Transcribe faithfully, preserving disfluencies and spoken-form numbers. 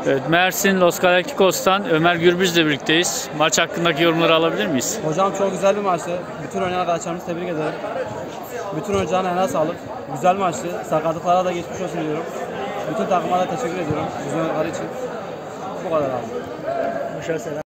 Evet, Mersin Los Galacticos'tan Ömer Gürbüz'le birlikteyiz. Maç hakkındaki yorumları alabilir miyiz? Hocam çok güzel bir maçtı. Bütün oynayan arkadaşlarımızı tebrik ederim. Bütün oyuncuların eline sağlık. Güzel maçtı. Sakatlıklara da geçmiş olsun diyorum. Bütün takıma da teşekkür ediyorum. Güzel oyunları için. Bu kadar abi.